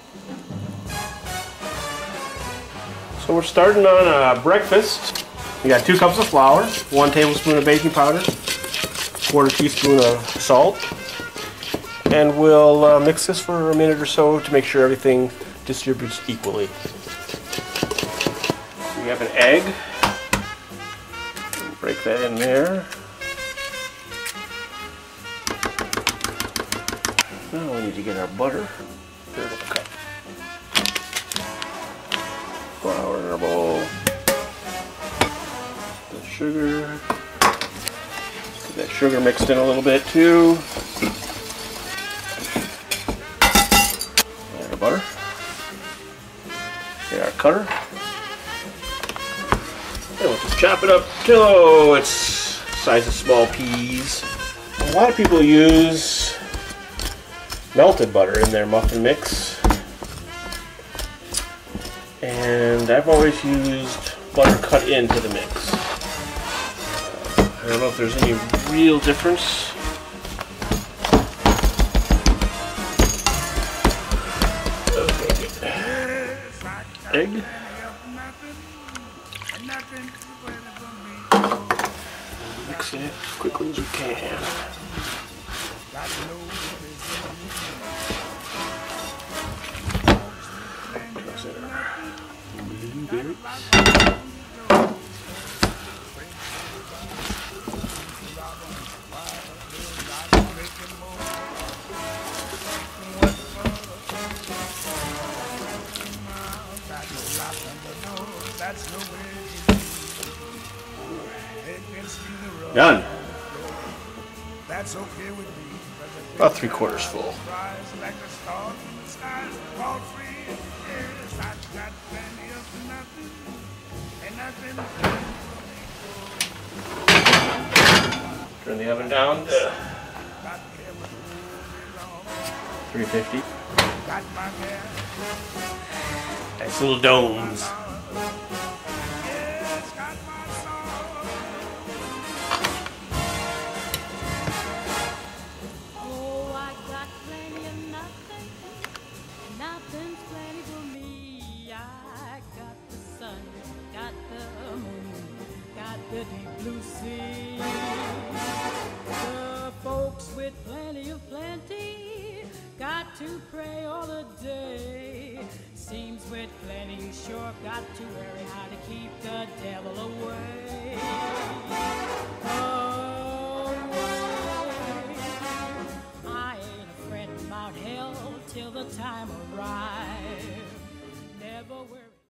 So we're starting on breakfast. We got 2 cups of flour, 1 tablespoon of baking powder, 1/4 teaspoon of salt, and we'll mix this for a minute or so to make sure everything distributes equally. We have an egg. Break that in there. Now we need to get our butter. There's a cup. Flour in our bowl. The sugar. Get that sugar mixed in a little bit too. And our butter. Get our cutter. And we'll just chop it up till it's the size of small peas. A lot of people use melted butter in their muffin mix, and I've always used butter cut into the mix. I don't know if there's any real difference. Okay, good. Egg. Mix it as quickly as you can. Blueberries. Done. About 3/4 full. Turn the oven down to 350. Nice little domes. Nothing's plenty for me. I got the sun, got the moon, got the deep blue sea. The folks with plenty of plenty got to pray all the day. Seems with plenty you sure got to worry how to keep the devil away. I ain't afraid about hell till the time arrives.